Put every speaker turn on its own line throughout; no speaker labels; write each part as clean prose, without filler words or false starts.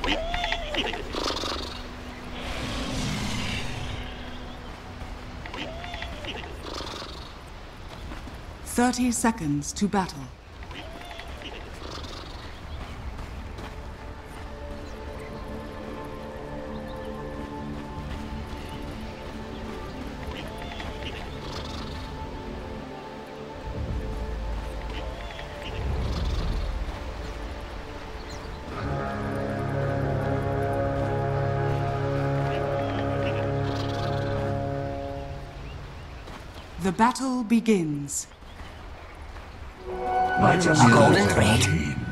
30 seconds to battle. The battle begins.
A golden thread.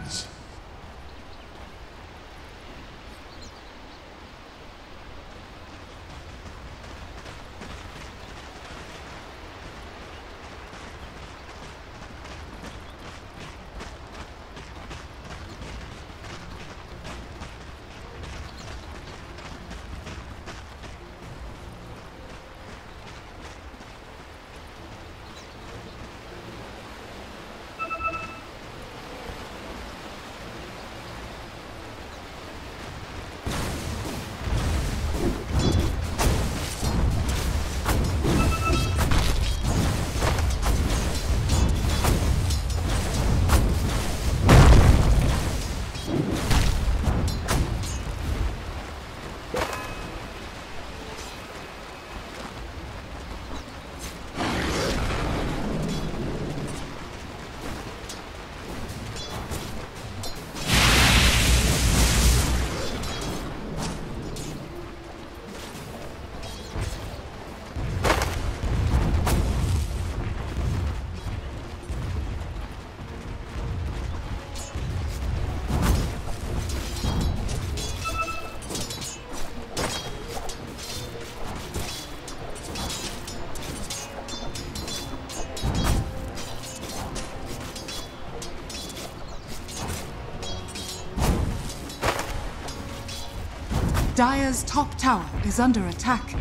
Dire's top tower is under attack.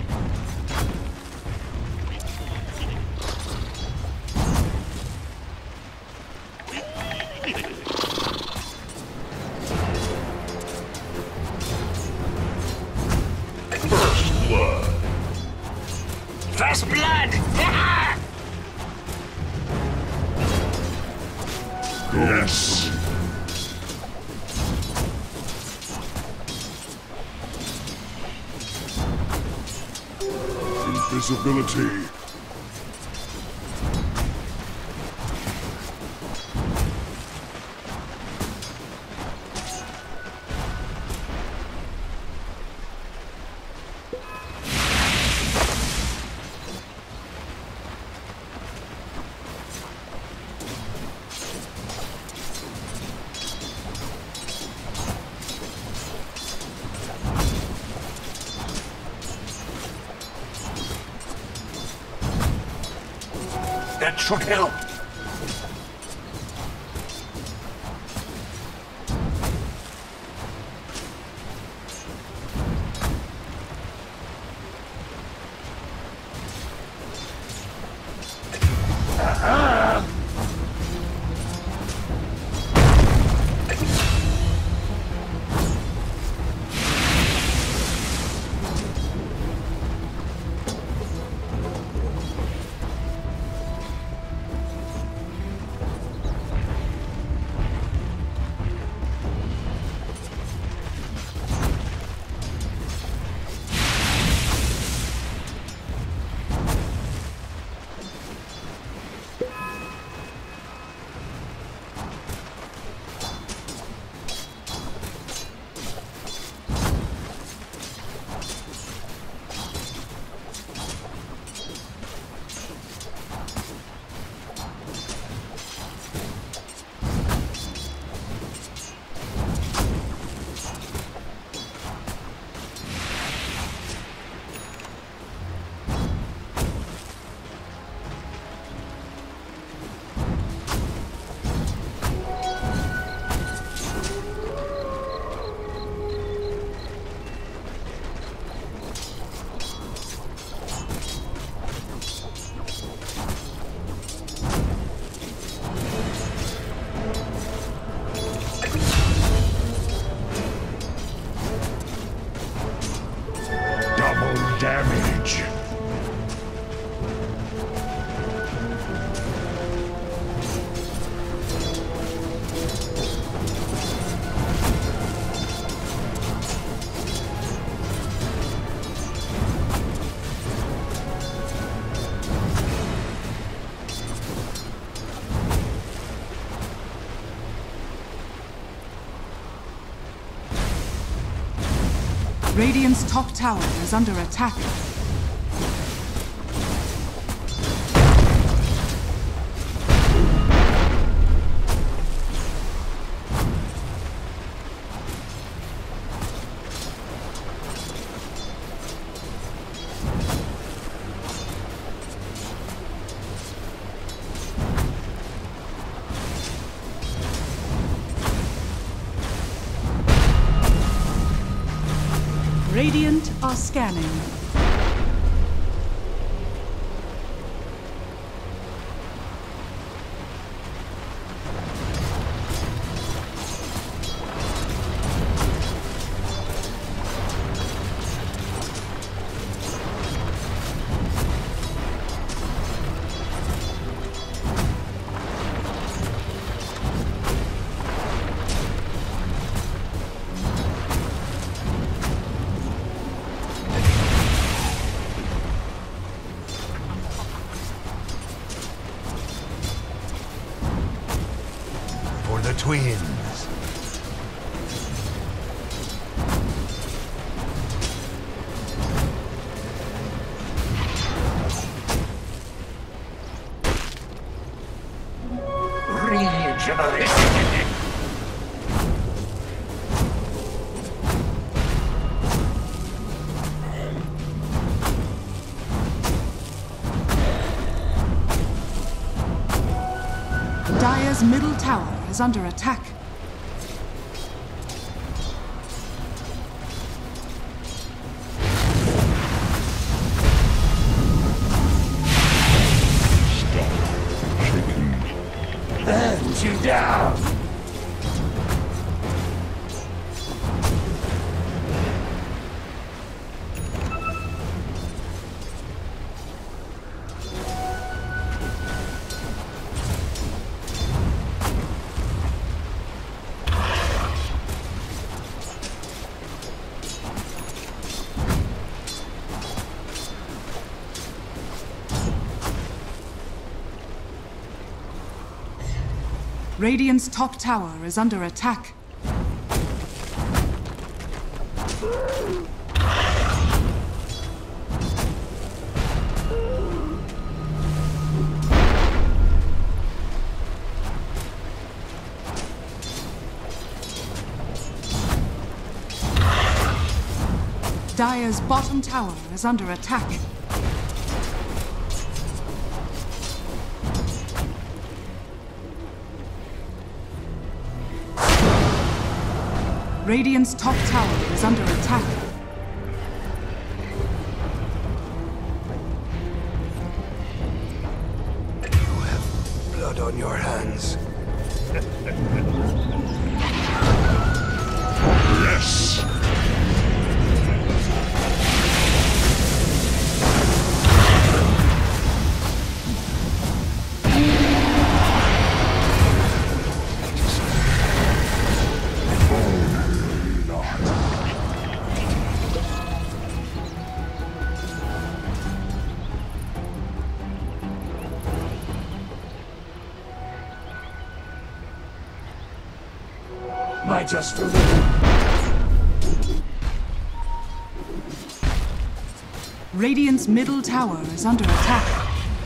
First blood. First blood! Yes! Invisibility. That should help.
Radiant's top tower is under attack. Radiant are scanning.
The twins.
Regenerate.
Dire's middle tower is under attack.
Burns you down.
Radiant's top tower is under attack. Dire's bottom tower is under attack. Radiant's top tower is under attack.
You have blood on your hands.
Yes. Just for
Radiant's middle tower is under attack.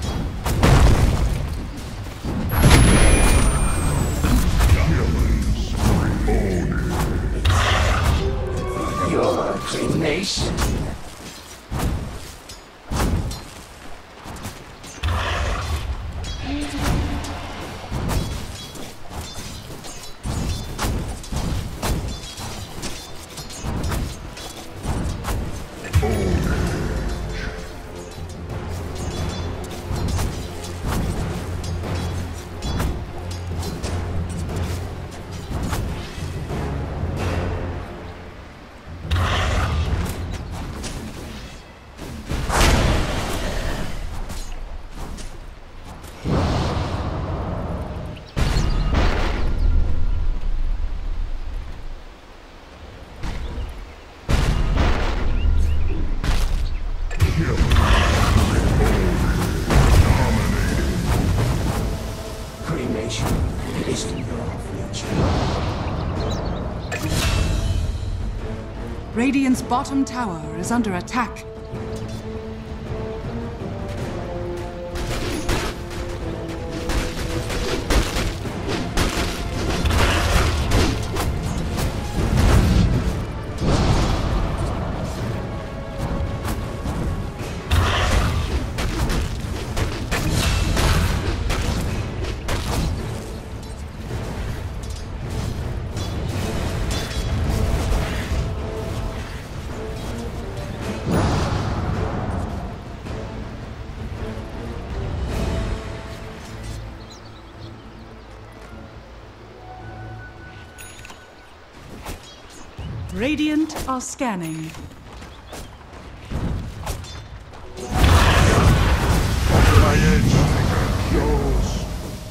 your cremation.
Radiant's bottom tower is under attack. Radiant are scanning.
My edge, yours.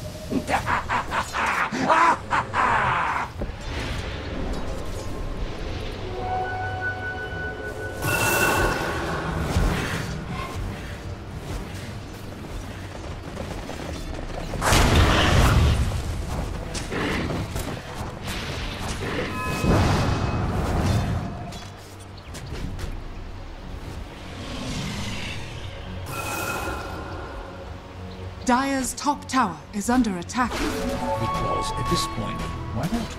Dire's top tower is under attack.
Because at this point, why not?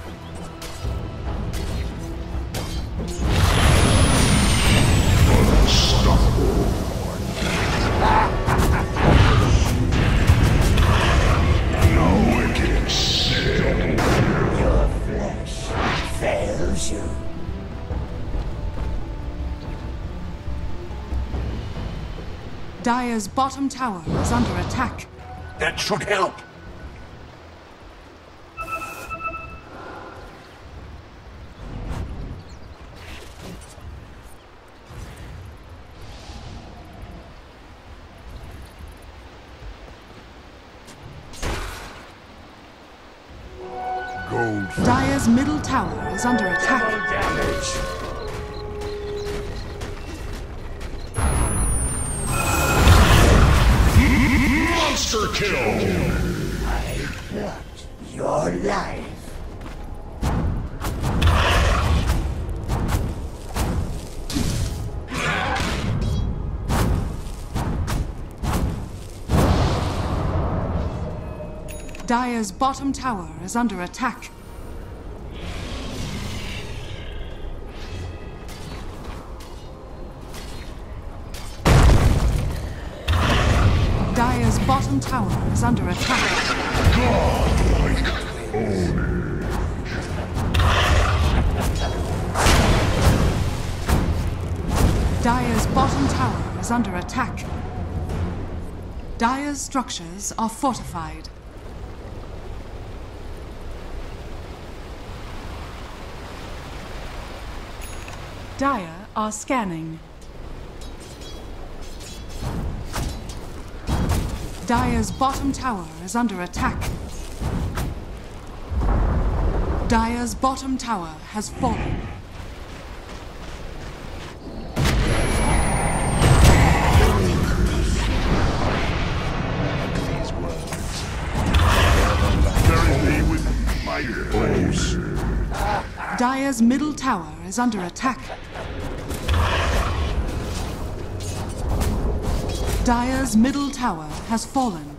No wicked sin.
Your flesh fails you.
Dire's bottom tower is under attack.
That should help.
Gold.
Dire's middle tower is under attack.
Double damage.
Monster kill.
I plucked your life.
Dire's bottom tower is under attack. Dire's bottom tower is under attack.
Godlike ownage.
Dire's bottom tower is under attack. Dire's structures are fortified. Dire are scanning. Dire's bottom tower is under attack. Dire's bottom tower has fallen.
These words. Bury me with my foes.
Dire's middle tower is under attack. Dire's middle tower has fallen.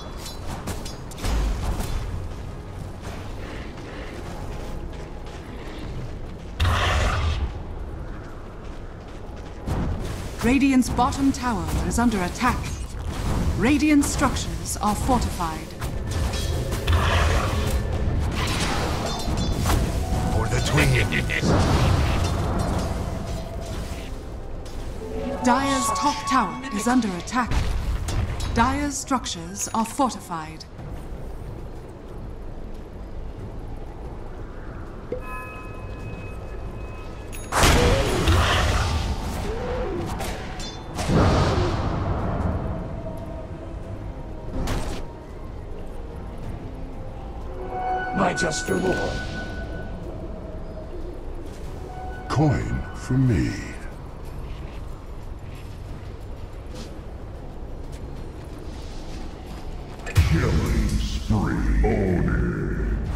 Radiant's bottom tower is under attack. Radiant structures are fortified.
For the twin.
Dire's top tower is under attack. Dire's structures are fortified.
My just reward.
Coin for me. Killing spree. Ownage.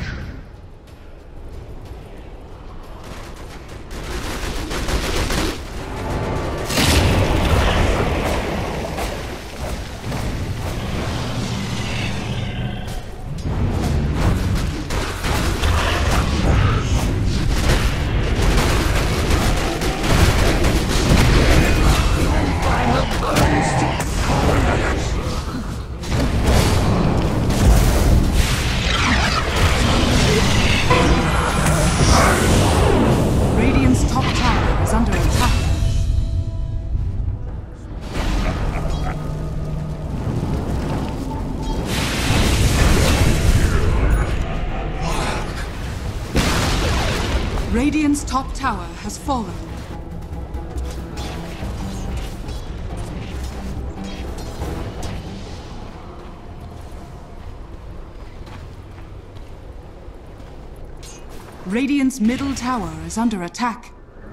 top tower has fallen. Radiant's middle tower is under attack.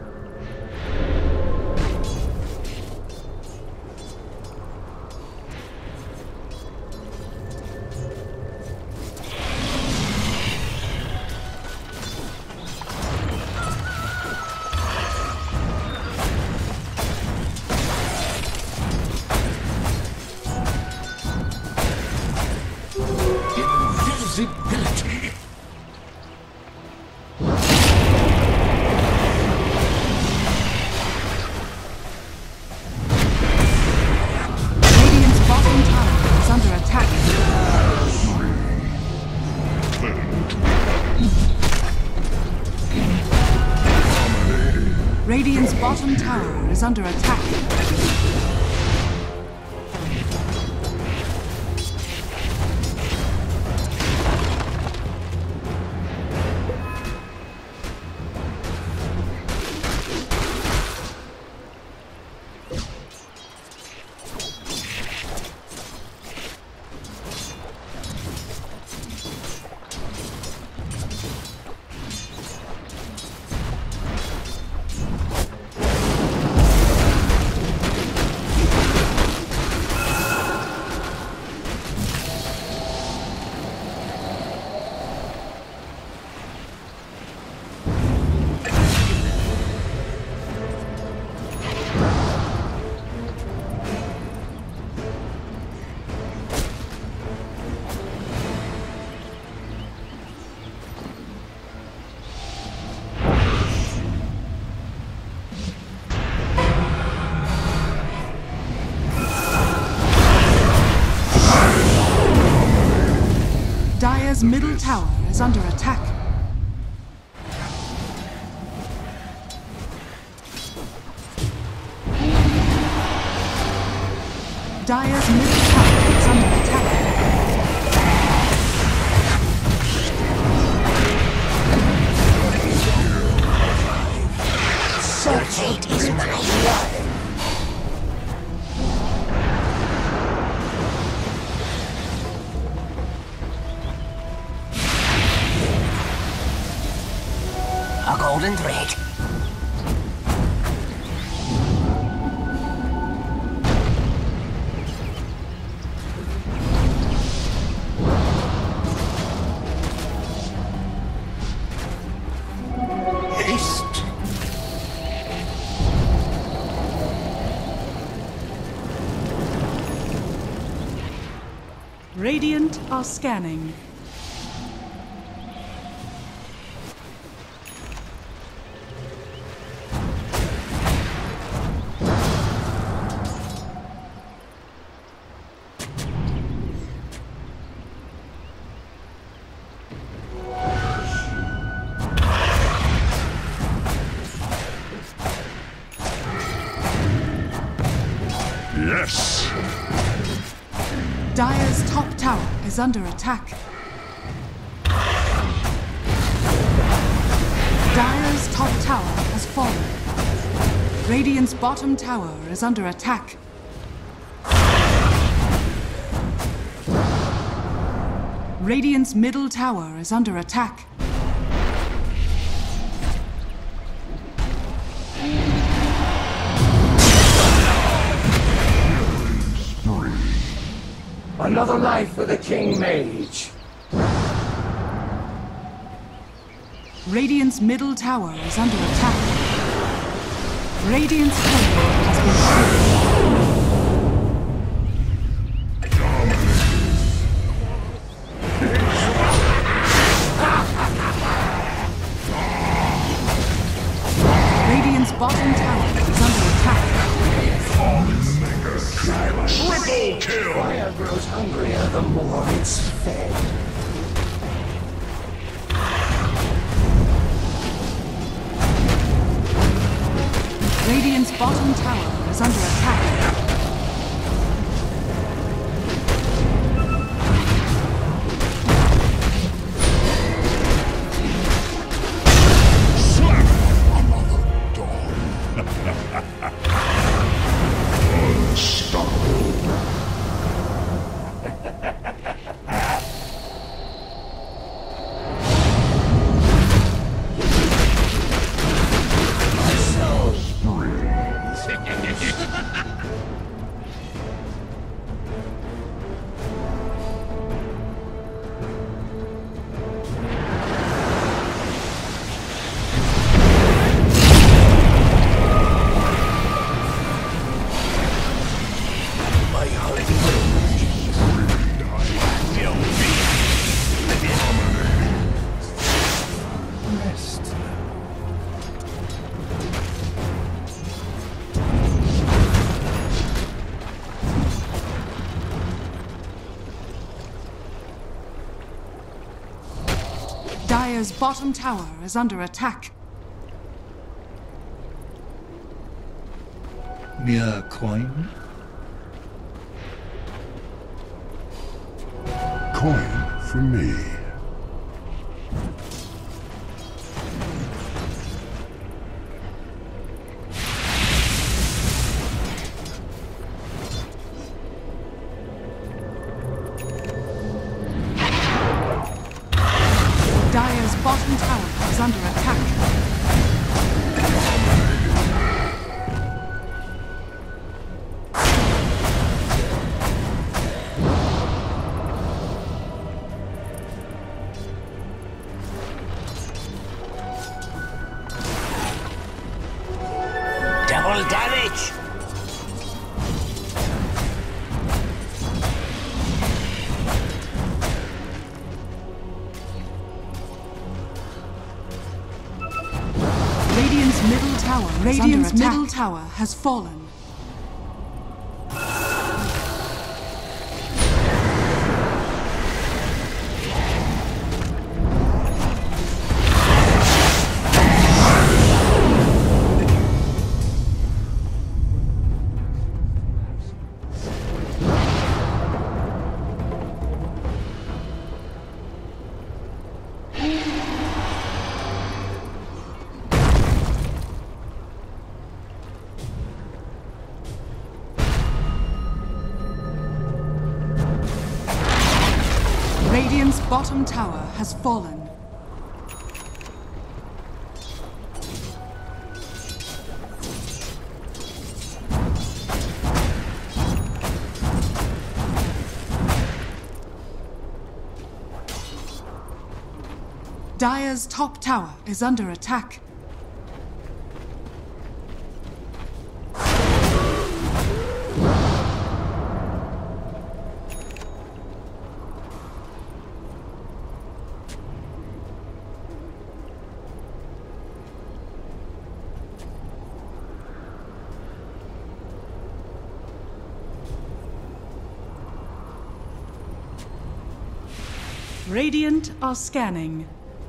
Invisibility.
Radiant's bottom tower is under attack. Radiant's bottom tower is under attack. Dire's middle tower is under attack. Dire's middle tower is under attack.
So fate is my blood. A golden thread. Haste.
Radiant are scanning.
Yes!
Dire's top tower is under attack. Dire's top tower has fallen. Radiant's bottom tower is under attack. Radiant's middle tower is under attack.
Another life for the King Mage.
Radiant's middle tower is under attack. Radiant's turret has been destroyed. Radiant's bottom tower is under attack.
Triple kill!
Fire grows hungrier the more it's fed.
Radiant's bottom tower is under attack. Dire's bottom tower is under attack.
Mere coin?
Coin for me.
Dire's bottom tower is under attack.
Double damage!
Radiant's middle tower has fallen. Radiant's bottom tower has fallen. Dire's top tower is under attack. Radiant are scanning.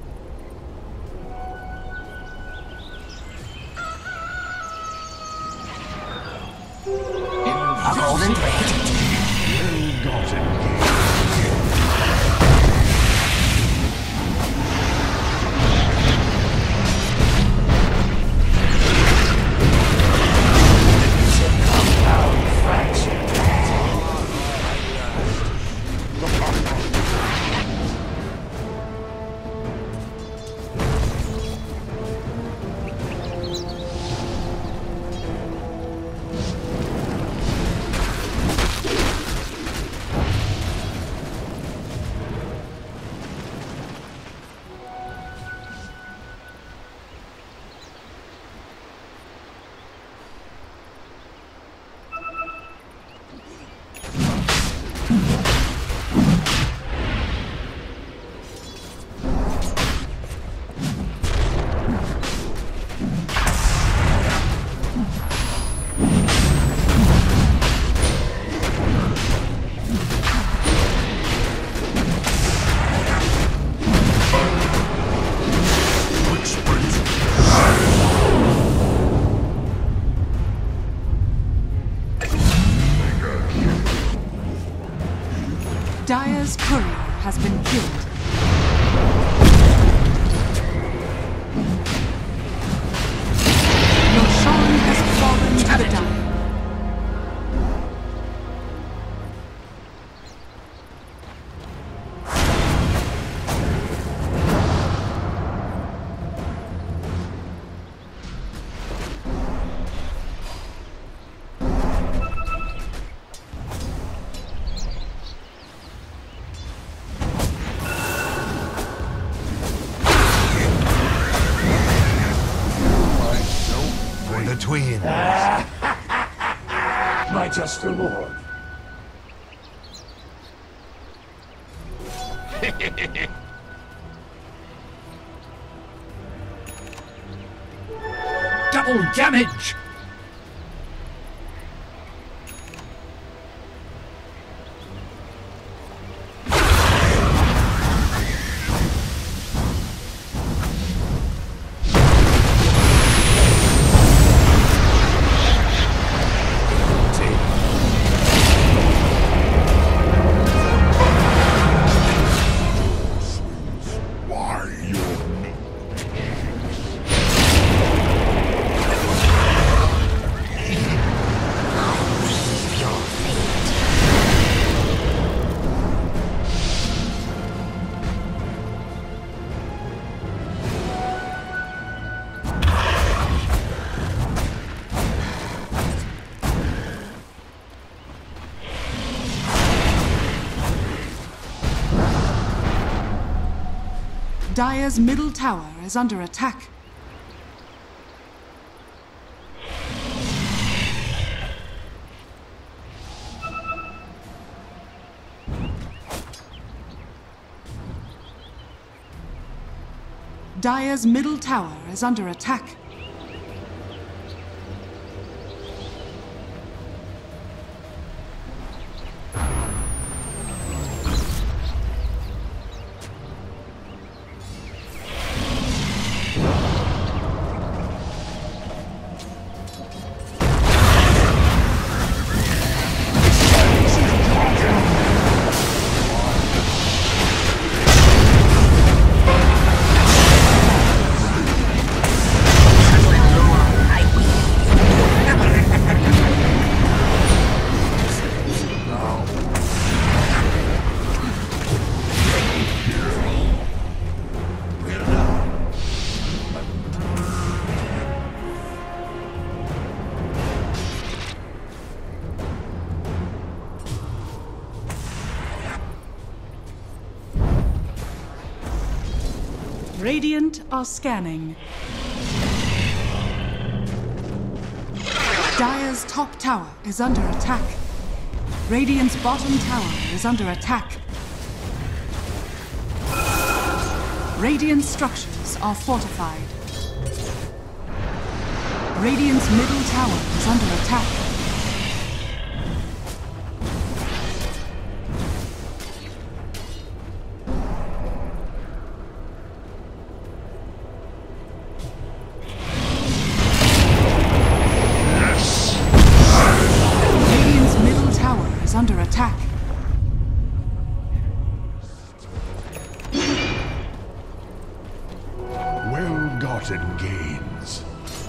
A golden thread.
Ill-gotten
Dire's courier has been killed. Roshan has fallen to the Dire.
twins.
My just lord.
Double damage!
Dire's middle tower is under attack. Dire's middle tower is under attack. Radiant are scanning. Dire's top tower is under attack. Radiant's bottom tower is under attack. Radiant structures are fortified. Radiant's middle tower is under attack. Under attack.
Well-gotten gains.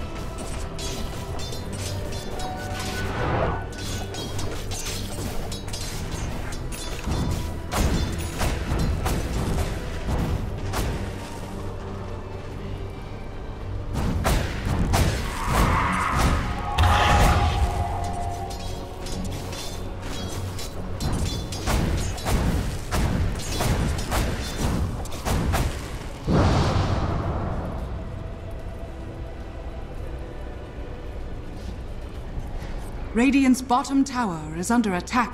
Radiant's bottom tower is under attack.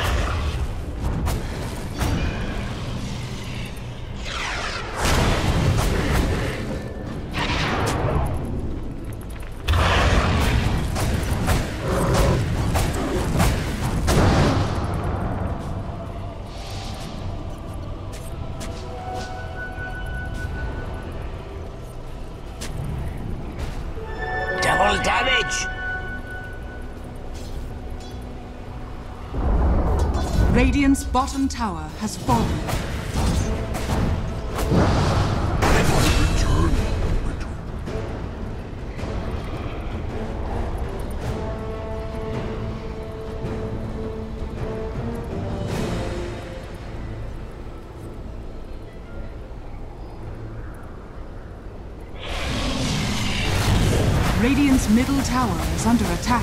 Double damage!
Radiant's bottom tower has fallen. Radiant's middle tower is under attack.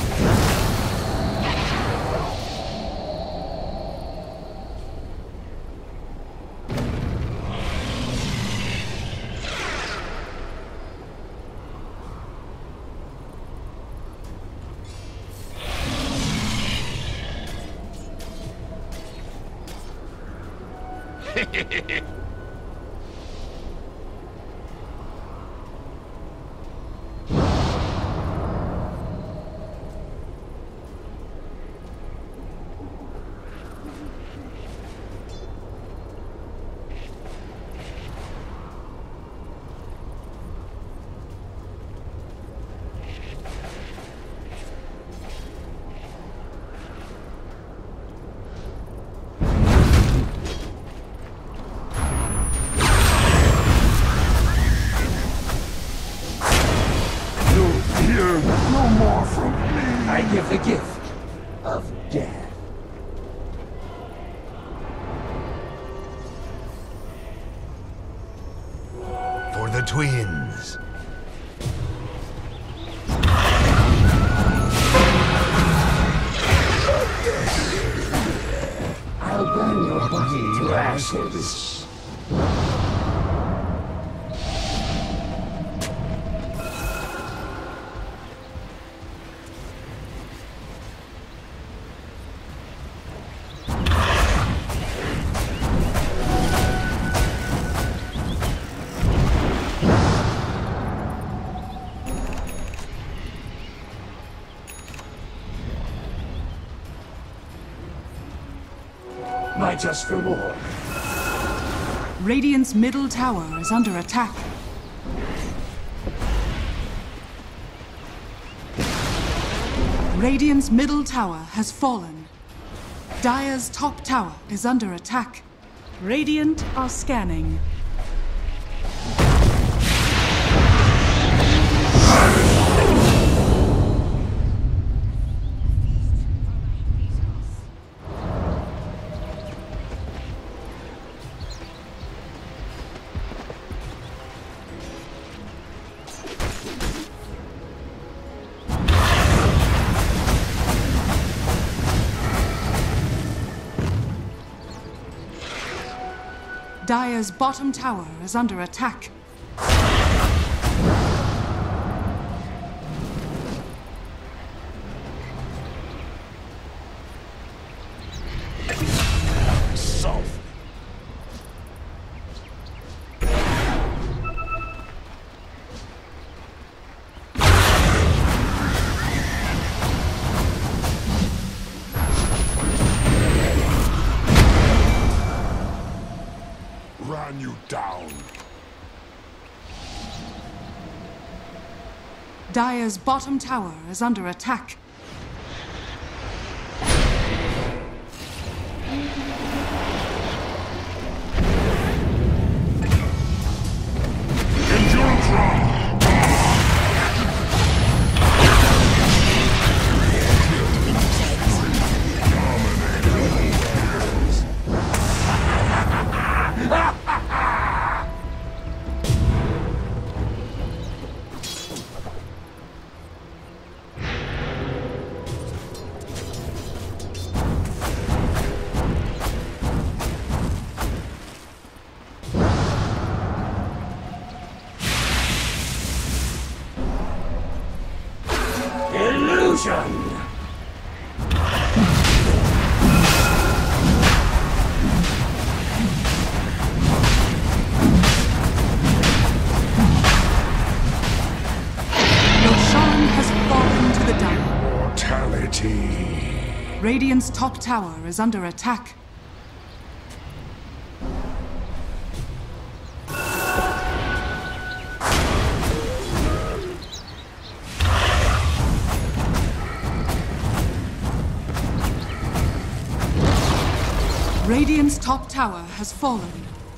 No more from me.
I give the gift of death.
For the twins.
I'll burn your body to ashes. Might just for more.
Radiant's middle tower is under attack. Radiant's middle tower has fallen. Dire's top tower is under attack. Radiant are scanning. Dire's bottom tower is under attack.
Solve.
Run you down.
Dire's bottom tower is under attack.
Illusion!
Roshan has fallen to the Dire.
Mortality.
Radiant's top tower is under attack. Radiant's top tower has fallen.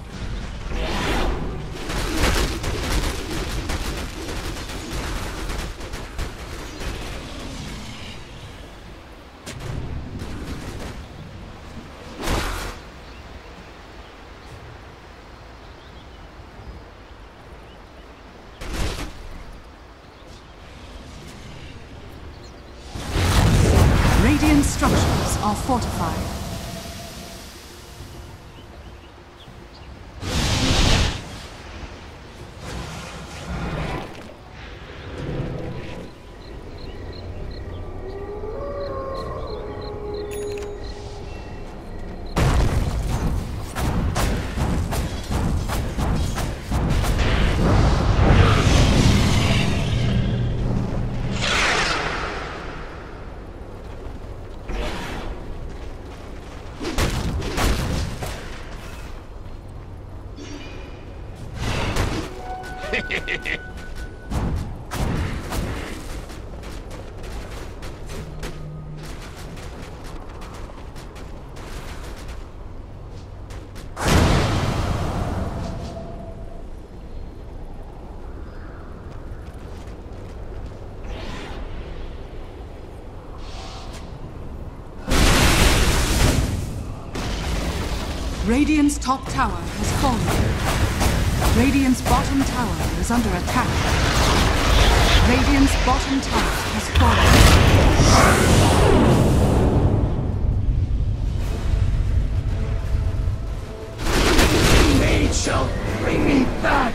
Radiant structures are fortified. Radiant's top tower has fallen. Radiant's bottom tower is under attack. Radiant's bottom tower has fallen.
Mage shall bring me back!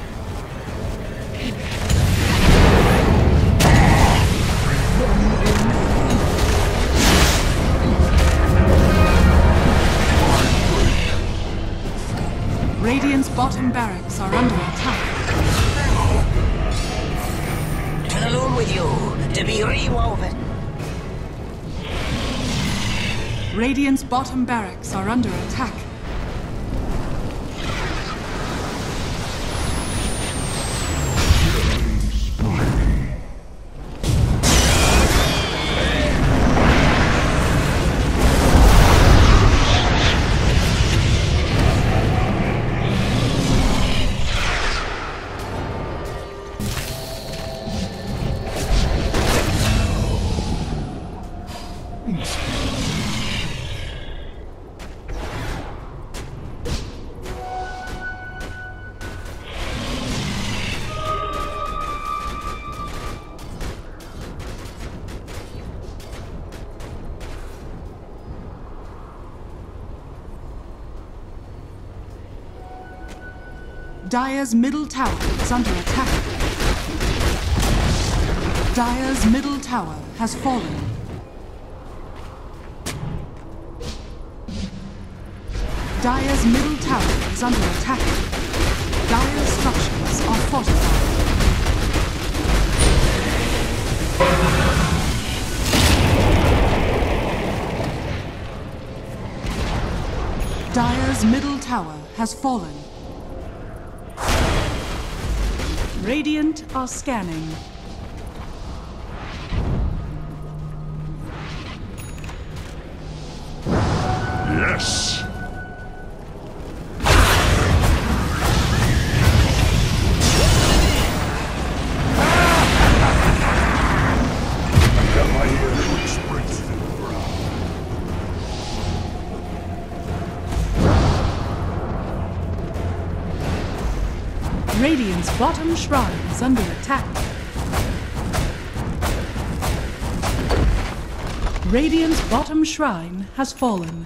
Radiant's bottom barracks are under attack.
To the loom with you, to be rewoven.
Radiant's bottom barracks are under attack. Dire's middle tower is under attack. Dire's middle tower has fallen. Dire's middle tower is under attack. Dire's structures are fortified. Dire's middle tower has fallen. Radiant are scanning.
Yes! Got my ear springs to the ground.
Radiant's bottom shrine is under attack. Radiant's bottom shrine has fallen.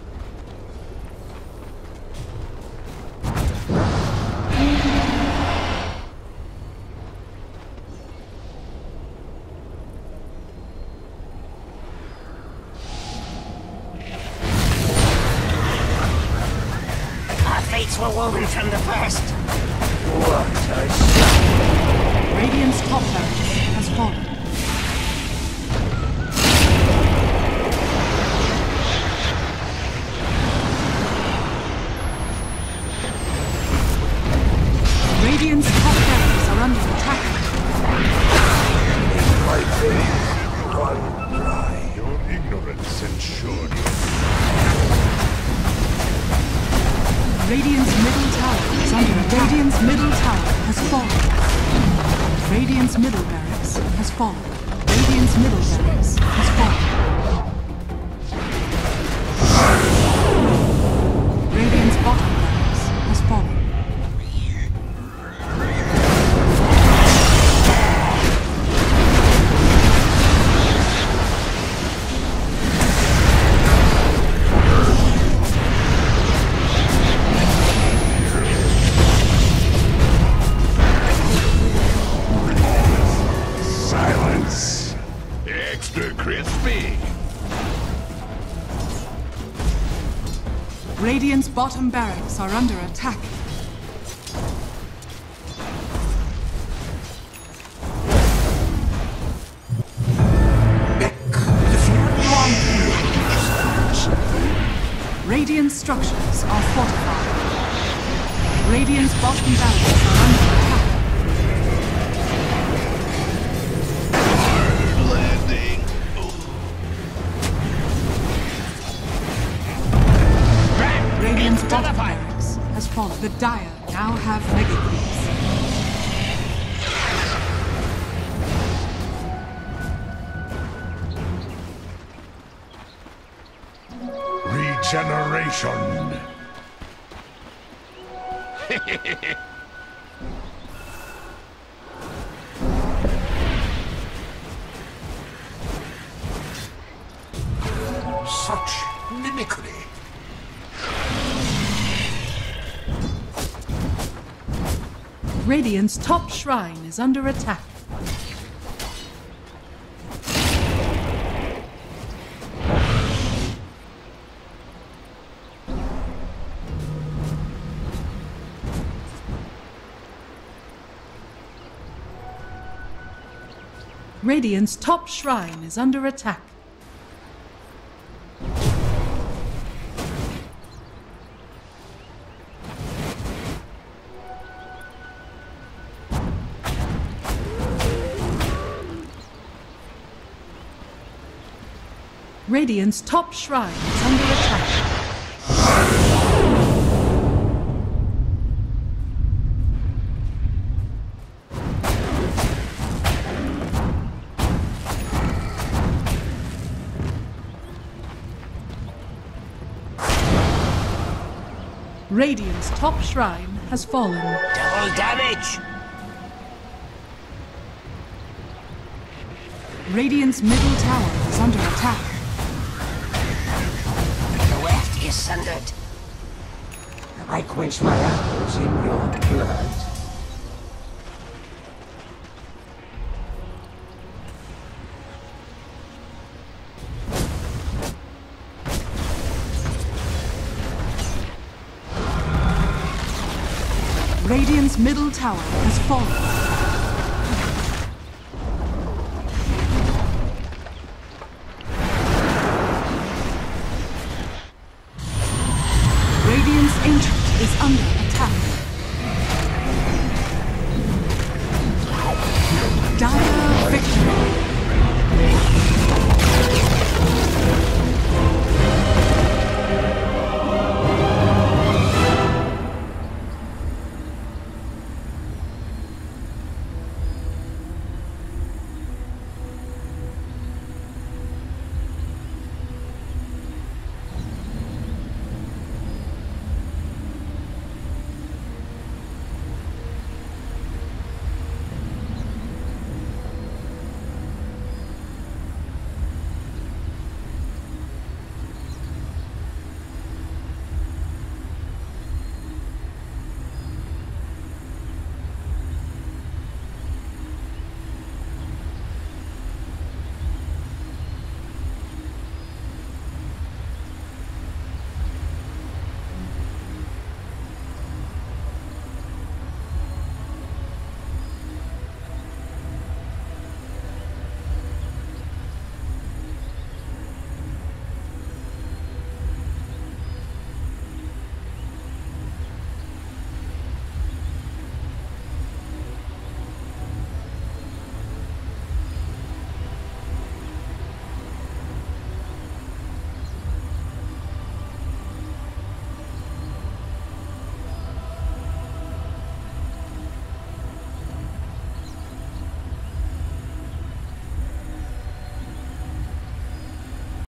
Our fates were woven from the first. What a
Radiant's top barracks has fallen. Radiant's top barracks are under attack.
My veins run dry. Your ignorance ensured.
Radiant's middle tower is under attack. Radiant's middle tower has fallen. Radiant's middle barracks has fallen. Radiant's middle barracks has fallen. Radiant's bottom barracks has fallen.
Extra crispy.
Radiant's bottom barracks are under attack. Radiant structures are fortified. Radiant's bottom barracks are under attack. Radiant's bottom barracks has fallen. The Dire now have mega creeps.
Regeneration.
such mimicry.
Radiant's top shrine is under attack. Radiant's top shrine is under attack. Radiant's top shrine is under attack. Radiant's top shrine has fallen.
Double damage!
Radiant's middle tower is under attack.
The weft is sundered. I quench my apples in your blood.
Radiant's middle tower has fallen.